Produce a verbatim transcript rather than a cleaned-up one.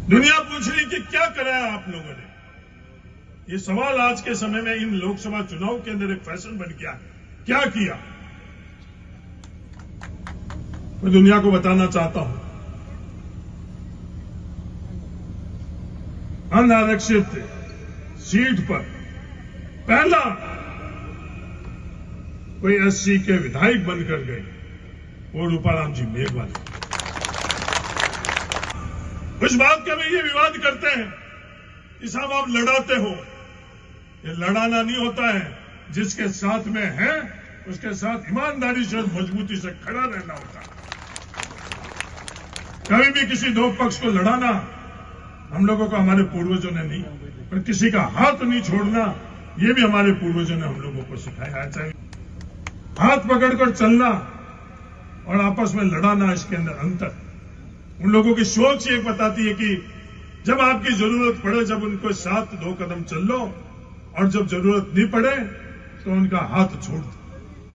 दुनिया पूछ रही कि क्या कराया आप लोगों ने। ये सवाल आज के समय में इन लोकसभा चुनाव के अंदर एक फैशन बन गया है, क्या किया। मैं दुनिया को बताना चाहता हूं, अनारक्षित सीट पर पहला कोई एससी के विधायक बनकर गए, वो रूपाराम जी मेघवाल। उस बात का भी ये विवाद करते हैं कि साहब आप लड़ाते हो। ये लड़ाना नहीं होता है, जिसके साथ में है उसके साथ ईमानदारी से मजबूती से खड़ा रहना होता है। कभी भी किसी दो पक्ष को लड़ाना हम लोगों को हमारे पूर्वजों ने नहीं, पर किसी का हाथ नहीं छोड़ना ये भी हमारे पूर्वजों ने हम लोगों को सिखाया है। चाहे हाथ पकड़कर चलना और आपस में लड़ाना, इसके अंदर अंतर। उन लोगों की सोच एक बताती है कि जब आपकी जरूरत पड़े, जब उनको साथ दो कदम चल लो, और जब जरूरत नहीं पड़े तो उनका हाथ छोड़ दो।